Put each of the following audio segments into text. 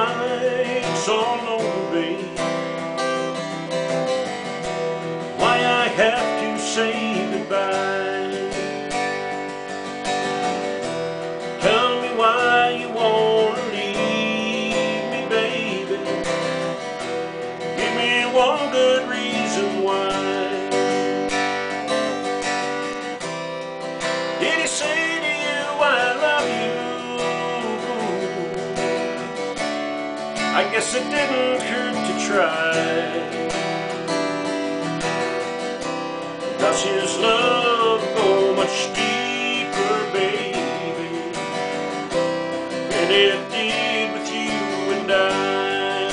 nights all alone, babe. Why I have to say goodbye. Tell me why you wanna leave me, baby. Give me one good reason why. Did he say to you I love you? I guess it didn't hurt to try. Does his love go much deeper, baby, than it did with you and I?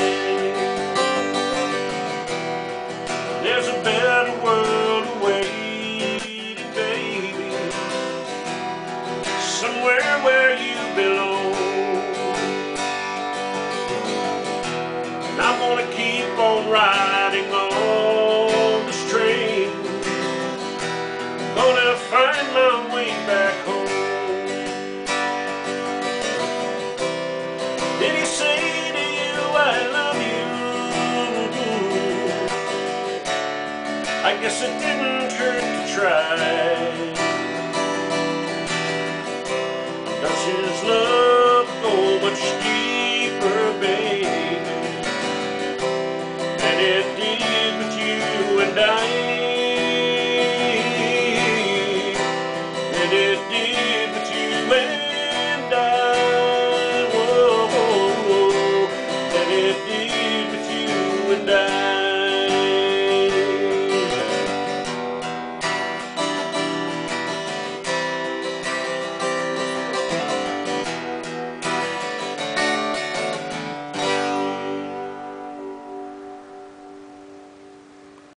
There's a better world awaiting, baby, somewhere where you belong. And I'm gonna keep on riding on this train, gonna find my way back home. Did he say to you I love you? I guess it didn't hurt to try. Does his love go much deeper, baby, than it did with you and I?